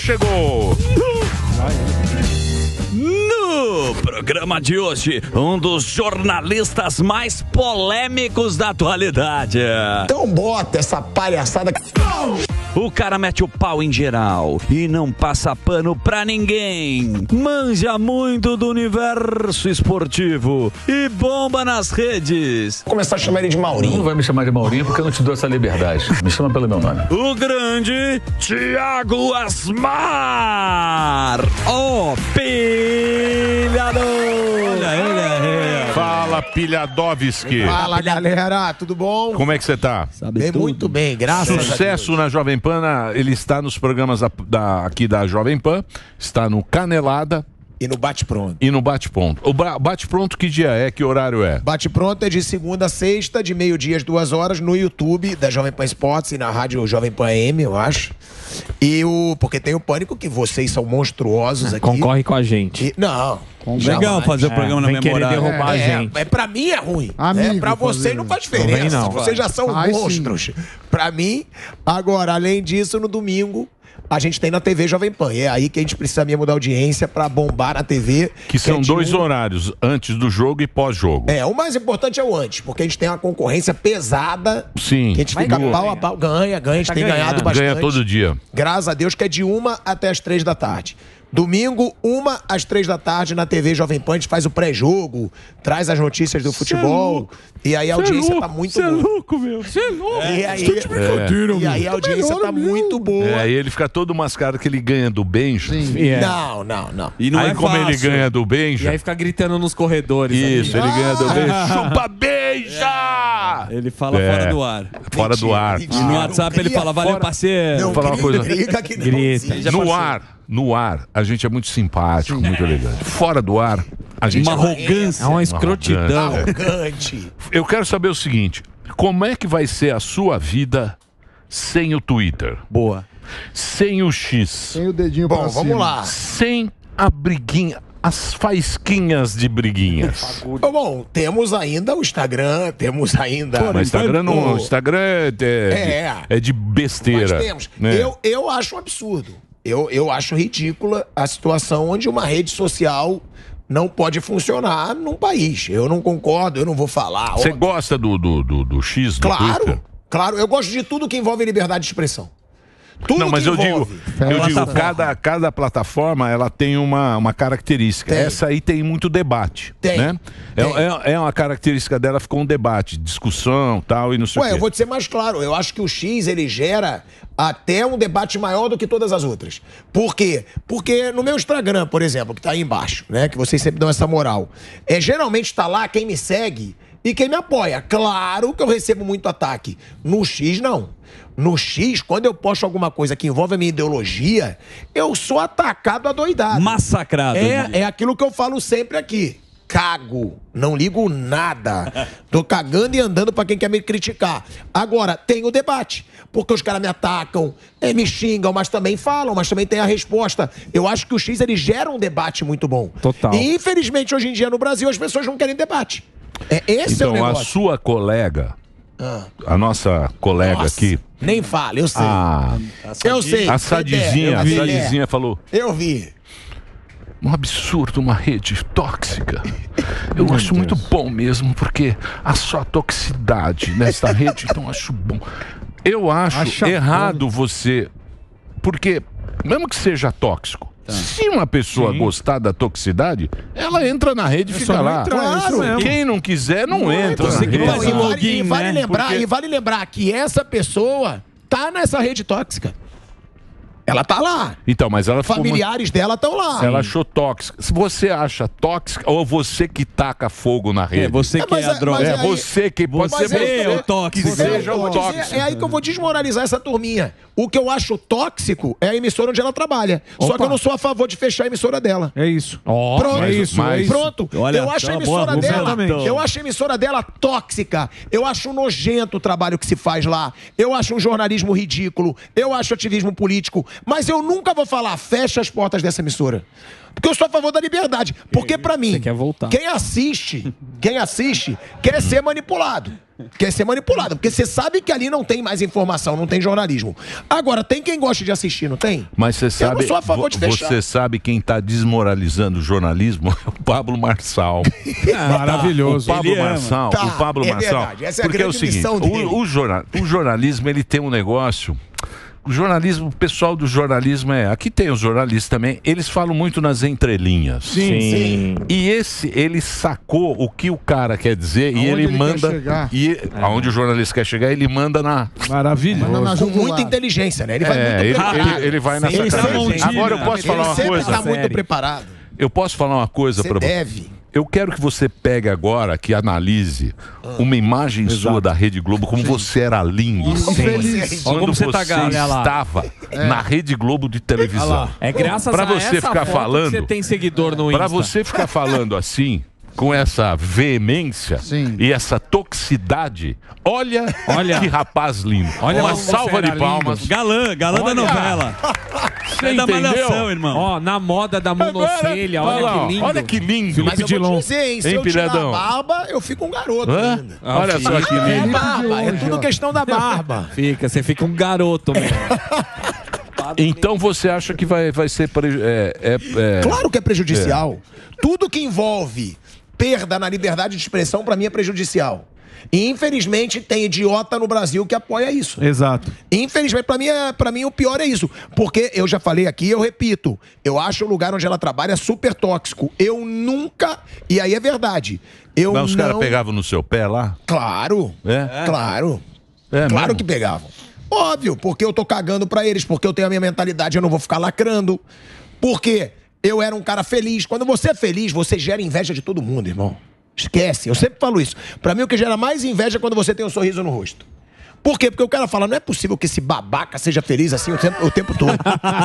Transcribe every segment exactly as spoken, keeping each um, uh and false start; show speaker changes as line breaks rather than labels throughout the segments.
chegou.
No programa de hoje, um dos jornalistas mais polêmicos da atualidade.
Então bota essa palhaçada.
O cara mete o pau em geral e não passa pano pra ninguém. Manja muito do universo esportivo e bomba nas redes.
Vou começar a chamar ele de Maurinho.
Não vai me chamar de Maurinho porque eu não te dou essa liberdade. Me chama pelo meu nome.
O grande Thiago Asmar. O pilhador. Olha ele aí.
Fala, Pilhadovski.
Fala, galera. Tudo bom?
Como é que você tá?
Bem, muito bem, graças a Deus.
Sucesso na Jovem Pan, ele está nos programas da, da- aqui da Jovem Pan, está no Canelada
E no Bate Pronto.
e no Bate Pronto. O ba- Bate Pronto que dia é? Que horário é?
Bate Pronto é de segunda a sexta, de meio-dia às duas horas, no YouTube da Jovem Pan Esportes e na rádio Jovem Pan A M, eu acho. E o. Porque tem o pânico que vocês são monstruosos aqui.
Concorre com a gente.
E- não.
Legal
jamais.
fazer o programa na
vem querer
memória.
derrubar a
É,
gente.
é, pra mim é ruim.
Amigo,
é, pra vocês
fazer-
não faz
Não vem,
diferença.
não.
Vocês já são
Ai, sim.
monstros. Pra mim, agora, além disso, no domingo, a gente tem na T V Jovem Pan. E é aí que a gente precisa mesmo da audiência pra bombar na T V.
Que são
é de
dois
um-
horários, antes do jogo e pós-jogo.
É, o mais importante é o antes, porque a gente tem uma concorrência pesada.
Sim.
Que a gente
Mas
fica
ganha.
pau a pau. Ganha, ganha. A gente
Tá
tem ganhado
ganhando.
bastante.
Ganha todo dia.
Graças a Deus que é de uma até as três da tarde. Domingo, uma às três da tarde na T V Jovem Pan, a gente faz o pré-jogo, traz as notícias do futebol. E aí a audiência tá muito boa.
louco, meu. Você é louco.
E aí, e aí a audiência tá muito boa.
É, aí ele fica todo mascarado que ele ganha do Benja.
E, é.
Não, não, não.
E não
Aí
é
como ele
fácil.
ganha do
E
Benja,
aí fica gritando nos corredores.
isso,
ali.
ele ganha do
Ah!
Benja. Chupa Benja!
Ele fala
É.
fora do ar.
Fora do ar.
E no WhatsApp ele fala, valeu, parceiro.
Não,
Vou falar uma
cria
coisa.
briga que não
Grita.
existe.
No ar, no ar, a gente é muito simpático, muito elegante. Fora do ar, a gente
Uma
é
arrogância.
É uma escrotidão.
Arrogante.
Eu quero saber o seguinte: como é que vai ser a sua vida sem o Twitter?
Boa.
Sem o X?
Sem o dedinho
Bom,
pra
vamos
cima.
lá.
Sem a briguinha, as faísquinhas de briguinhas.
Bom, temos ainda o Instagram, temos ainda...
Mas Instagram não,
o-
Instagram é, é,
É.
é de besteira.
Nós temos.
né?
Eu, eu acho um absurdo. Eu, eu acho ridícula a situação onde uma rede social não pode funcionar num país. Eu não concordo, eu não vou falar.
Você
Ó,
gosta do, do, do, do X, do Twitter?
claro, claro. Eu gosto de tudo que envolve liberdade de expressão. Tudo
Não, mas
que
eu digo,
envolve.
eu digo
Plataforma.
cada, cada plataforma ela tem uma, uma característica.
Tem.
Essa aí tem muito debate.
Tem.
Né? É,
Tem.
é, é uma característica dela, ficou um debate, discussão tal, e não sei o
Ué,
quê.
eu vou te ser mais claro. Eu acho que o X, ele gera até um debate maior do que todas as outras. Por quê? Porque no meu Instagram, por exemplo, que tá aí embaixo, né? Que vocês sempre dão essa moral. É, geralmente tá lá quem me segue e quem me apoia. Claro que eu recebo muito ataque. No X, não. No X, quando eu posto alguma coisa que envolve a minha ideologia, eu sou atacado adoidado.
Massacrado.
É, é aquilo que eu falo sempre aqui. Cago. Não ligo nada. Tô cagando e andando pra quem quer me criticar. Agora, tem o debate. Porque os caras me atacam, eh, me xingam, mas também falam, mas também tem a resposta. Eu acho que o X, ele gera um debate muito bom.
Total.
E, infelizmente, hoje em dia, no Brasil, as pessoas não querem debate. É, esse é o
Então, a
negócio.
sua colega,
Ah.
a nossa colega
Nossa,
aqui,
nem fala, eu sei.
a,
eu sei.
a Sadizinha, a
Dedé,
Sadizinha falou:
Eu vi.
um absurdo, uma rede tóxica. Eu acho muito bom mesmo, porque a sua toxicidade nessa rede, então acho bom. Eu acho
Acha
errado você, porque mesmo que seja tóxico, se uma pessoa gostar da toxicidade, ela entra na rede e fica
só não
lá.
entrar, é isso mesmo.
Quem não quiser, não, entra na
Você que
rede.
faz
Não, e vale,
login,
e vale
né?
lembrar,
Porque-
e vale lembrar que essa pessoa tá nessa rede tóxica. Ela tá lá.
Então, mas ela ficou muito-
Familiares dela estão lá.
Ela achou tóxica. Se você acha tóxica, ou você que taca fogo na rede?
É você
É,
que
mas
é a
é-
droga.
mas
É
aí-
você que pode
Você
ser
é o
que
tóxico.
seja
Eu
o
vou dizer-
tóxico.
é aí que eu vou desmoralizar essa turminha. O que eu acho tóxico é a emissora onde ela trabalha. Só
Opa.
que eu não sou a favor de fechar a emissora dela.
É isso.
Pronto,
mas-
é isso,
mas-
é isso. Pronto.
Olha,
eu acho a
tá uma
emissora
boa
dela.
argumentação.
Eu acho a emissora dela tóxica. Eu acho nojento o trabalho que se faz lá. Eu acho um jornalismo ridículo. Eu acho ativismo político. Mas eu nunca vou falar, fecha as portas dessa emissora. Porque eu sou a favor da liberdade. Porque pra mim,
quer voltar.
quem assiste, quem assiste, quer ser manipulado. Quer ser manipulado. Porque você sabe que ali não tem mais informação, não tem jornalismo. Agora, tem quem gosta de assistir, não tem?
Mas você sabe,
eu não sou a favor de fechar.
Você sabe quem está desmoralizando o jornalismo? É o Pablo Marçal.
Ah, maravilhoso.
O Pablo
Ele ama.
Marçal.
Tá,
o Pablo
é
Marçal.
verdade. Essa é a
Porque é o
grande
seguinte,
missão dele.
o, o, jornal, o jornalismo ele tem um negócio. O jornalismo, o pessoal do jornalismo é... Aqui tem os jornalistas também, eles falam muito nas entrelinhas.
Sim. Sim.
E esse, ele sacou o que o cara quer dizer
Aonde
e ele,
ele
manda...
quer chegar.
E aonde o jornalista quer chegar, ele manda na...
Maravilhoso. Manda na
Com
jugular.
muita inteligência, né? Ele vai
É,
muito
ele,
preparado.
ele, ele vai nessa
Ele
cara.
sempre-
Agora eu posso falar
Ele
uma
sempre
coisa?
tá muito
Sério.
preparado.
Eu posso falar uma coisa
Você
pra você?
deve.
Eu quero que você pegue agora, que analise uma imagem sua da Rede Globo, como você era lindo.
Feliz.
Quando
Como você
você
tá gato. Olha lá.
estava na Rede Globo de televisão.
É graças
Pra
a
você
essa
ficar
foto
falando-
que você tem seguidor no Insta.
Pra você ficar falando assim, com essa veemência
Sim.
e essa toxicidade, olha,
Olha.
que rapaz lindo.
Olha
uma
como você
salva
era
de palmas.
lindo.
Galã, galã da
Olha.
novela.
Você
É da
entendeu?
Malhação, irmão.
Ó, na moda da
Agora,
monocelha, olha,
lá, ó,
que lindo.
Olha que lindo.
Mas eu vou te
Dilon.
dizer, hein? Se
Hein,
eu tirar a
Pilhadão?
barba, eu fico um garoto
Hã?
ainda.
Olha só que
É
lindo.
barba, é tudo questão da barba.
Fica, você fica um garoto mesmo.
Então você acha que vai, vai ser... Pre... É, é, é...
Claro que é prejudicial. Tudo que envolve perda na liberdade de expressão, pra mim, é prejudicial. E, infelizmente, tem idiota no Brasil que apoia isso.
Exato.
Infelizmente, pra mim, é, pra mim, o pior é isso. Porque eu já falei aqui, eu repito, eu acho o lugar onde ela trabalha super tóxico. Eu nunca... E aí é verdade. Eu
Mas os
não...
caras pegavam no seu pé lá?
Claro.
É?
Claro.
É
claro
mesmo?
que pegavam. Óbvio, porque eu tô cagando pra eles, porque eu tenho a minha mentalidade, eu não vou ficar lacrando. Porque eu era um cara feliz. Quando você é feliz, você gera inveja de todo mundo, irmão. Esquece, eu sempre falo isso. Pra mim, o que gera mais inveja é quando você tem um sorriso no rosto. Por quê? Porque o cara fala, não é possível que esse babaca seja feliz assim o tempo, o tempo todo.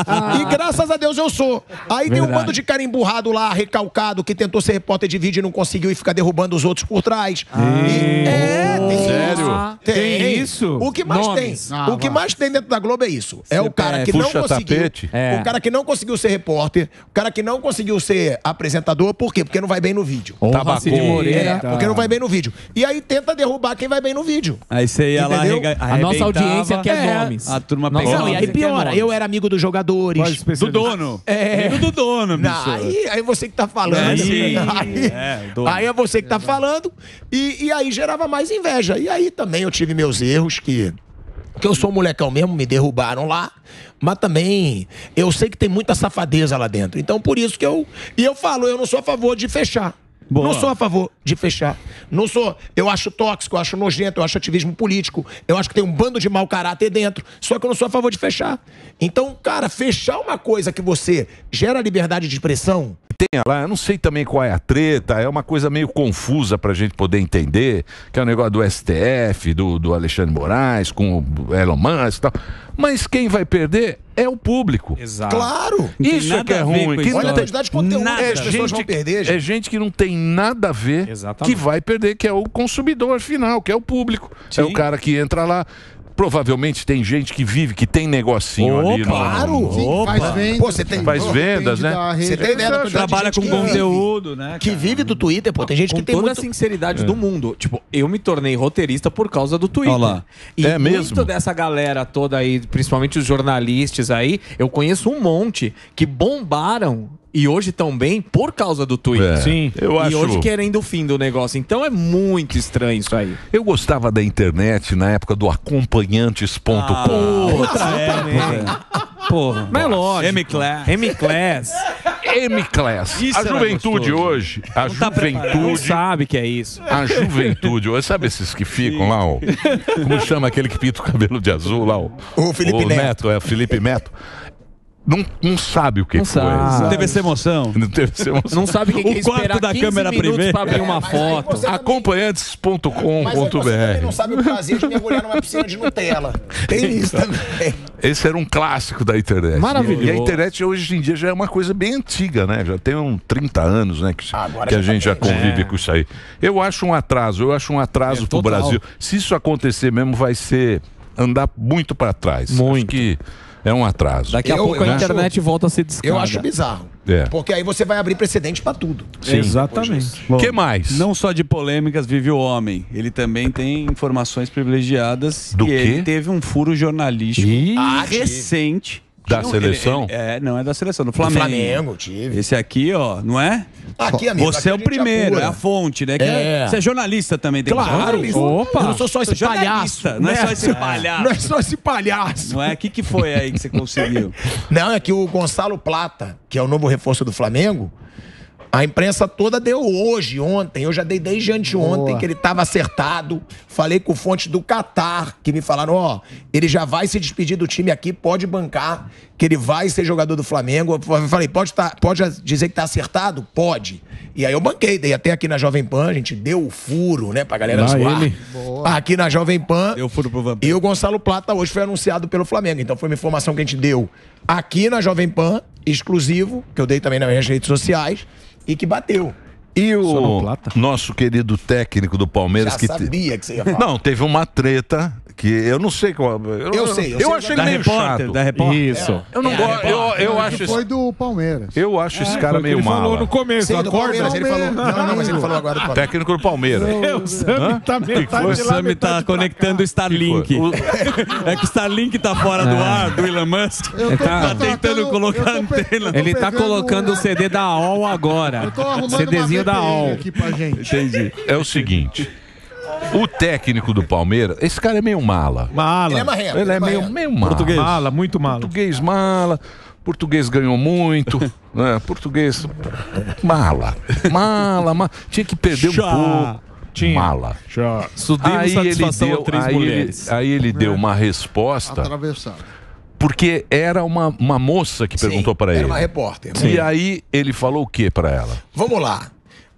E graças a Deus eu sou. Aí tem um bando de cara emburrado lá, recalcado, que tentou ser repórter de vídeo e não conseguiu e fica derrubando os outros por trás. E- é, tem
Sério?
isso. Tem.
Tem isso?
O que mais
Nomes.
tem?
Ah,
o que
vai.
mais tem dentro da Globo é isso. É o cara que não
Puxa
conseguiu.
tapete.
É.
O cara que não conseguiu ser repórter, o cara que não conseguiu ser apresentador, por quê? Porque não vai bem no vídeo.
Honra Cid
Tabacou.
Moreira.
É, porque não vai bem no vídeo. E aí tenta derrubar quem vai bem no vídeo.
Aí você ia lá,
Entendeu?
arrega-
A nossa
arrebentava.
audiência quer
É.
nomes.
A turma
Nossa
pegava.
Não, e aí
audiência quer
piora.
nomes.
Eu era amigo dos jogadores.
Quais
Do
especialistas?
dono.
É.
Amigo do dono, bicho.
Não, aí, aí você que tá falando.
É, sim.
Aí,
É, o dono.
aí é você que tá falando. E, e aí gerava mais inveja. E aí também eu tive meus erros que. Que eu sou um molecão mesmo, me derrubaram lá. Mas também eu sei que tem muita safadeza lá dentro. Então por isso que eu. E eu falo, eu não sou a favor de fechar.
Boa.
Não sou a favor de fechar. Não sou. Eu acho tóxico, eu acho nojento, eu acho ativismo político. Eu acho que tem um bando de mau caráter dentro. Só que eu não sou a favor de fechar. Então, cara, fechar uma coisa que você gera liberdade de expressão.
Tem lá, eu não sei também qual é a treta, é uma coisa meio confusa pra gente poder entender, que é o negócio do S T F, do, do Alexandre Moraes, com o Elon Musk e tal. Mas quem vai perder é o público.
Exato.
Claro!
tem
Isso é
nada
que é
a ver
ruim.
com
Que
isso.
Olha a
não-
quantidade de conteúdo
Nada.
que
é
as pessoas vão
gente,
perder, gente.
é gente que não tem nada a ver,
Exatamente.
que vai perder, que é o consumidor final, que é o público. É o cara que entra lá. Provavelmente tem gente que vive, que tem negocinho ali. no-
claro.
Sim,
Opa.
faz vendas.
Pô, você tem-
Faz
Pô,
vendas,
depende
né?
da rede.
Você tem ideia da quantidade de
Trabalha
gente
com
que
conteúdo, né?
Vive, que
cara?
vive do Twitter, pô. Tem gente
Com
que tem
toda
muito...
a sinceridade do mundo. Tipo, eu me tornei roteirista por causa do Twitter.
Olha lá.
E
É
muito
mesmo?
dessa galera toda aí, principalmente os jornalistas aí, eu conheço um monte que bombaram e hoje estão bem por causa do Twitter.
É, Sim. eu
e
acho-
hoje querendo o fim do negócio. Então é muito estranho isso aí.
Eu gostava da internet na época do acompanhantes ponto com.
Ah,
Outra época. Porra.
Mas é lógico.
M-Class.
M-Class.
M-Class.
Isso
A
era
juventude
gostoso.
hoje, a
Não
juventude,
sabe que é isso.
a juventude hoje, sabe esses que ficam lá, ó, como chama aquele que pinta o cabelo de azul lá, ó,
O Felipe Neto.
é o Felipe Neto. Não, não sabe o que
Não
foi.
sabe.
Não teve essa emoção?
Não teve essa emoção.
Não sabe o que que é
O quarto
esperar
da
quinze
câmera
minutos
privê.
pra abrir uma
Mas aí
foto.
você-
acompanhantes ponto com
Mas aí
ponto
você também
br.
não sabe o prazer de mergulhar numa piscina de Nutella. Tem isso também.
Esse era um clássico da internet.
Maravilhoso.
E a internet hoje em dia já é uma coisa bem antiga, né? Já tem uns trinta anos, né? Que,
Agora
que a
já
gente já
tá bem.
convive com isso aí. Eu acho um atraso, eu acho um atraso
É,
pro
total.
Brasil. Se isso acontecer mesmo, vai ser andar muito para trás.
Muito.
Acho que É um atraso.
Daqui a
Eu-
pouco
eu
a
acho-
internet volta a ser discada.
Eu acho bizarro.
É.
Porque aí você vai abrir precedente pra tudo.
Sim.
Exatamente.
O que mais?
Não só de polêmicas vive o homem, ele também tem informações privilegiadas.
Do
e
quê?
ele teve um furo jornalístico
Ah, tive.
recente.
Da
Não,
seleção?
ele- ele- é, não é da seleção, do
Do
Flamengo.
Flamengo, tive.
Esse aqui, ó, não é?
Aqui, amigo.
Você
aqui
é
a
o
gente
primeiro,
apura.
é a fonte, né? Que
É.
Você é jornalista também, tem
Claro.
que
Opa. Eu não sou só esse
Jornalista,
palhaço.
Não é só
né?
esse palhaço.
Não é só esse palhaço.
Não é? O que, que foi aí que você conseguiu?
Não, é que o Gonçalo Plata, que é o novo reforço do Flamengo, a imprensa toda deu hoje, ontem. Eu já dei desde anteontem
Boa.
que ele estava acertado. Falei com fontes do Catar, que me falaram, ó, ele já vai se despedir do time aqui, pode bancar, que ele vai ser jogador do Flamengo. Eu falei, pode, tá, pode dizer que tá acertado? Pode. E aí eu banquei, dei até aqui na Jovem Pan, a gente deu o furo, né, pra galera
Lá
zoar.
ele.
Aqui na Jovem Pan.
Deu furo pro Vampiro.
E o Gonçalo Plata hoje foi anunciado pelo Flamengo. Então foi uma informação que a gente deu aqui na Jovem Pan, exclusivo, que eu dei também nas minhas redes sociais, e que bateu.
E o
Sonoplata?
nosso querido técnico do Palmeiras
Já
que te-
sabia que você ia falar.
Não, teve uma treta que eu não sei qual. Eu,
Eu sei, eu
Eu,
sei
achei
da
ele meio
repórter,
chato.
da repórter.
Isso.
Eu não
É,
gosto. Eu, eu acho
Foi
esse,
do Palmeiras.
eu acho esse cara
Foi o que
meio
ele falou
mala.
no começo.
Sim, do
Acorda.
Palmeiras, ele falou. Não, não, mas ele falou agora do Palmeiras.
Técnico do Palmeiras.
O Sami tá metade
O
lá,
Sami
metade
tá
pra
conectando o Starlink.
O-
É que o Starlink tá fora do ar, do Elon Musk.
Eu
Ele
tô
tá
Tá tentando
eu
colocar
tô pe-
antena.
eu tô
Ele tá
pegando
colocando
um-
o C D da A O L agora.
Eu tô arrumando
CDzinho
uma
da
V P N
A O L.
aqui pra gente.
Entendi.
É o seguinte. O técnico do Palmeiras, esse cara é meio mala.
Mala.
Ele é marrento.
Ele é meio,
marrento.
meio mala.
Português. Mala, muito mala.
Português mala. Português ganhou muito. né? Português mala. Mala, mala. Tinha que perder
Chá.
um pouco.
Tinha.
Mala.
Já.
Isso deu
Aí ele
satisfação
deu,
a três
aí ele,
mulheres.
aí ele deu uma resposta,
Atravessado.
porque era uma, uma moça que
Sim,
perguntou para
era
ele.
uma repórter.
E aí ele falou o que para ela?
Vamos lá.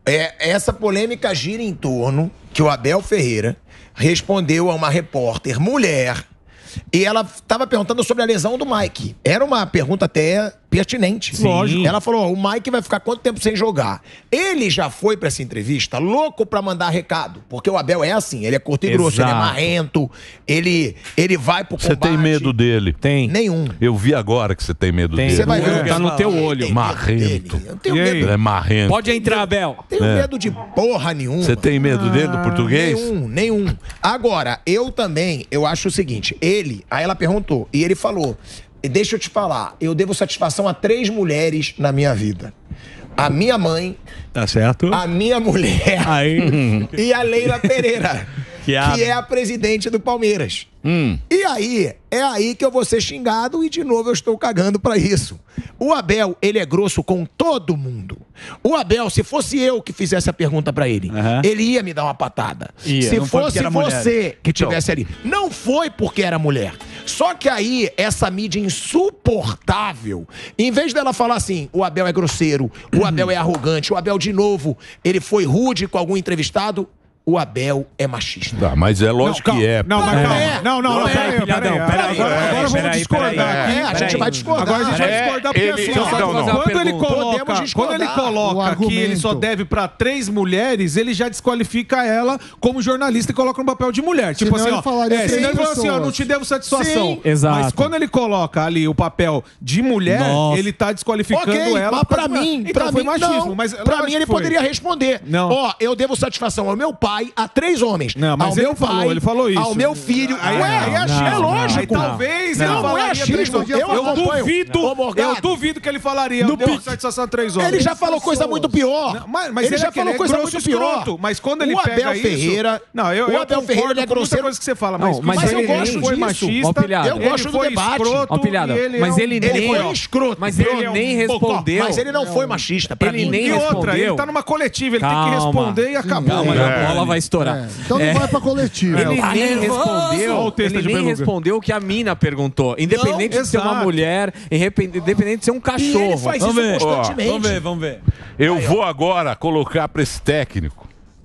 É, essa polêmica gira em torno que o Abel Ferreira respondeu a uma repórter mulher e ela estava perguntando sobre a lesão do Mike. Era uma pergunta até pertinente.
Lógico.
Ela falou, ó, o Mike vai ficar quanto tempo sem jogar? Ele já foi pra essa entrevista louco pra mandar recado, porque o Abel é assim, ele é curto e grosso, ele é
Exato.
marrento, ele, ele vai pro
Você
combate.
tem medo dele?
Tem.
Nenhum.
Eu vi agora que você tem medo
Tem.
dele.
Você vai ver
É.
o que
Tá no teu
Tem
olho.
medo
Marrento.
dele. Eu não tenho
E aí?
medo.
Ele é marrento.
Pode entrar, Abel.
Tenho
É.
medo de porra nenhuma.
Você tem medo dele do português?
Nenhum, nenhum. Agora, eu também, eu acho o seguinte, ele, aí ela perguntou, e ele falou, deixa eu te falar, eu devo satisfação a três mulheres na minha vida. A minha mãe,
Tá certo?
a minha mulher
Aí.
e a Leila Pereira,
Que
que,
a-
é a presidente do Palmeiras.
Hum.
E aí, é aí que eu vou ser xingado e de novo eu estou cagando pra isso. O Abel, ele é grosso com todo mundo. O Abel, se fosse eu que fizesse a pergunta pra ele,
Aham.
ele ia me dar uma patada.
Ia.
Se
Não foi porque
fosse
era mulher.
você que
Então.
tivesse ali. Não foi porque era mulher. Só que aí, essa mídia insuportável, em vez dela falar assim, o Abel é grosseiro, o Abel é arrogante, o Abel, de novo, ele foi rude com algum entrevistado, o Abel é machista.
Tá, mas é lógico
Não,
que é.
Não, mas
Não
calma.
é.
Não, não,
Não
não.
é.
Peraí, peraí.
Pilhadão,
Agora,
peraí,
agora
peraí,
vamos
peraí,
discordar
peraí.
aqui.
É, a gente
Peraí.
vai discordar.
Agora a gente vai
É,
discordar porque
ele-
assim,
não,
ó,
não, não.
quando ele
Podemos
coloca,
discordar.
quando ele
O
coloca que ele só
argumento.
deve pra três mulheres, ele já desqualifica ela como jornalista e coloca no papel de mulher. Tipo
Senão
assim,
ele
ó,
falaria
é,
três
senão ele fala assim, ó,
pessoas.
não te devo satisfação.
Sim.
Exato.
Mas quando ele coloca ali o papel de mulher,
Nossa.
ele tá desqualificando
Ok,
ela.
mas
por
pra
causa de-
mim,
então
pra
foi
mim,
machismo,
não.
mas
pra
lógico
mim ele
que foi.
poderia responder.
Não.
Ó, eu devo satisfação ao meu pai, a três homens.
Não, mas
ao
ele
meu
falou,
pai,
ele falou isso.
ao meu filho.
Aí-
Ué,
aí é
é,
achismo.
é lógico.
Aí talvez
não,
ele
não é
falaria
achismo.
três
Eu,
homens. Eu
acompanho.
duvido,
Ô, Morgado,
eu duvido que ele falaria.
No
deu
pique.
satisfação a três homens.
Ele já falou coisa muito pior.
Não, mas, mas
ele, já
é que
falou
ele é
coisa
grosso
muito
e
pior.
escroto, mas quando ele
o
pega
Abel
isso...
Ferreira,
Não, eu,
o
eu
Abel
concordo
Ferreira ele é
com muita
grosseiro.
coisa que você fala,
Não,
mas,
mas
mas
ele-
eu gosto
ele-
foi
disso.
machista.
Ó, Pilhado.
Eu gosto
ele
do
foi
debate.
escroto.
Ó, Pilhado,
e ele
mas
é um-
ele
Ele
nem-
foi escroto.
Mas ele
Ele é um
nem
bocó.
respondeu.
Mas ele não foi machista, pra
Ele
mim.
nem
E outra,
respondeu.
ele tá numa coletiva, ele tem que
Calma.
responder e acabou.
Calma,
É.
a bola vai estourar.
É, então não vai pra coletiva.
Ele
Tá
nem
nervoso.
respondeu.
Olha o texto
Ele
de
nem
Beluga.
respondeu o que a mina perguntou. Independente
Não,
de ser uma
exato.
mulher, independente independente de ser um
E ele
cachorro.
faz
Vamos
isso
ver.
constantemente.
Vamos ver, vamos ver.
Eu vou agora colocar pra esse técnico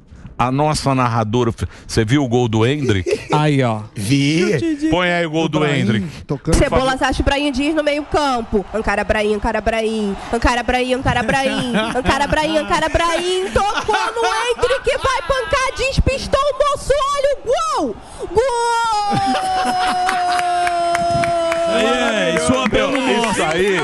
a nossa narradora. Você viu o gol do Hendrick?
Aí, ó.
Vi.
Põe aí o gol do Hendrick.
Tocando.
Cebola, Sacha, Brahim Dias no meio campo. Ancara Brahim, Ancara Brahim. Ancara Brahim, Ancara Brahim. Ancara Brahim, Ancara Brahim. Tocou no Hendrick, vai pancar, despistou o moço, olha o gol! Gol!
É, isso o Abel não
Isso
mostra.
aí,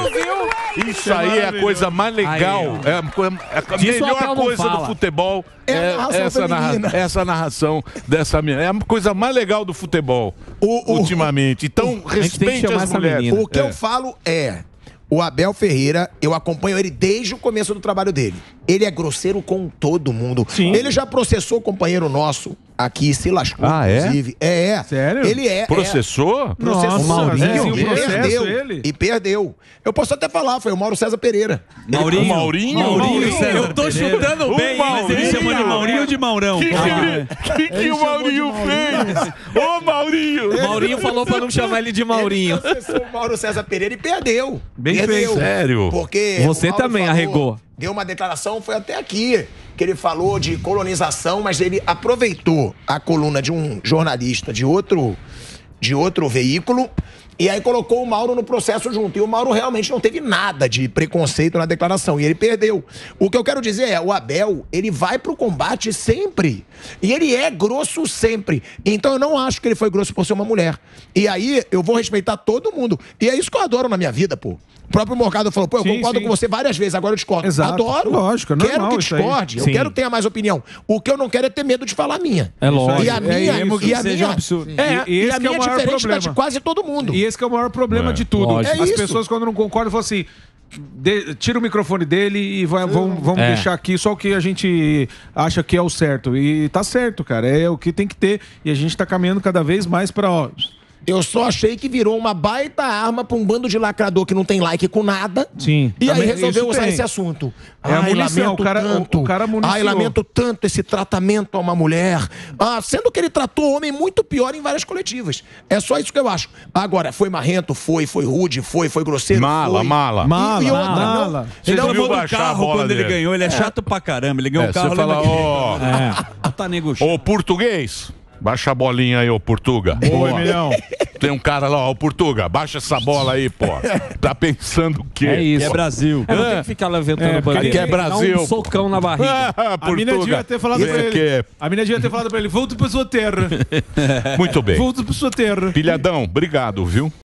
isso aí é a coisa mais legal. É a, co- é a
Disso o
melhor
Abel não
coisa do
fala.
futebol.
É a
É,
narração
essa, narra-
feminina.
essa narração dessa menina. É a coisa mais legal do futebol
O- o-
ultimamente. Então,
gente tem que
respeite
chamar
as
essa
mulheres.
menina.
O que eu falo é. O Abel Ferreira, eu acompanho ele desde o começo do trabalho dele. Ele é grosseiro com todo mundo.
Sim.
Ele já processou o companheiro nosso aqui, se lascou,
Ah, é?
inclusive. É, é.
Sério?
Ele é.
Processou?
É, processou.
Nossa,
Maurinho?
é,
E
o processo,
perdeu.
ele.
E perdeu. Eu posso até falar, foi o Mauro César Pereira.
Maurinho.
O Maurinho?
Maurinho.
César
Eu tô
Pereira.
chutando
O
bem, mas ele
Maurinho.
chama de Maurinho ou de Maurão?
O que,
Ah,
que, que, que o Maurinho fez? Ô, Maurinho!
Maurinho falou pra não chamar ele de Maurinho.
Ele processou o Mauro César Pereira e perdeu.
Bem
perdeu.
feito.
Sério?
Porque
Você
o Mauro
também arregou.
Deu uma declaração, foi até aqui, que ele falou de colonização, mas ele aproveitou a coluna de um jornalista de outro, de outro veículo e aí colocou o Mauro no processo junto. E o Mauro realmente não teve nada de preconceito na declaração e ele perdeu. O que eu quero dizer é, o Abel, ele vai pro combate sempre. E ele é grosso sempre. Então eu não acho que ele foi grosso por ser uma mulher. E aí eu vou respeitar todo mundo. E é isso que eu adoro na minha vida, pô. O próprio Morgado falou, pô, eu
Sim,
concordo
sim.
com você várias vezes, agora eu discordo.
Exato.
Adoro.
Lógico, é
Quero
normal
que
isso aí.
discorde. Eu
Sim.
quero que tenha mais opinião. O que eu não quero é ter medo de falar a minha.
É lógico.
E a
É
minha,
isso.
e a
seja
minha,
um absurdo.
é,
E- e
e,
esse
a
que é o
minha é
maior
diferente da
problema.
de quase todo mundo.
E esse que é o maior problema
É.
de tudo.
Lógico.
É
As
isso.
pessoas, quando não concordam, falam assim. de- tira o microfone dele e vai, vamos, vamos
É.
deixar aqui só o que a gente acha que é o certo. E tá certo, cara. É o que tem que ter. E a gente tá caminhando cada vez mais pra. Ó,
Eu só achei que virou uma baita arma pra um bando de lacrador que não tem like com nada.
Sim.
E aí
Também
resolveu
isso
usar
tem.
esse assunto.
É a
Ai,
munição,
lamento
o cara-
tanto.
o cara municiou.
Ai, lamento tanto esse tratamento a uma mulher. Ah, sendo que ele tratou o homem muito pior em várias coletivas. É só isso que eu acho. Agora, foi marrento? Foi. Foi rude? Foi. Foi grosseiro?
Mala,
foi.
mala.
Mala,
E, e outra,
mala.
não.
Você
Não,
viu
Reclamou do
baixar a
carro
bola
quando ele
dele?
ganhou. Ele é chato pra caramba. Ele ganhou
É,
um carro.
você fala,
lembra que-
ó,
É. Tá nego chato.
ô português, baixa a bolinha aí, ô Portuga.
Boa, Emilhão.
Tem um cara lá, ó, Portuga, baixa essa bola aí, pô. Tá pensando o quê?
É isso.
Que é Brasil.
É, não tem que ficar levantando
É,
bandeira.
que é Brasil.
Dá um socão na barriga.
Ah,
A mina devia ter falado pra
É
ele.
que-
A mina devia ter falado pra ele: volta pra sua terra.
Muito bem.
Volta pra sua terra.
Pilhadão, obrigado, viu?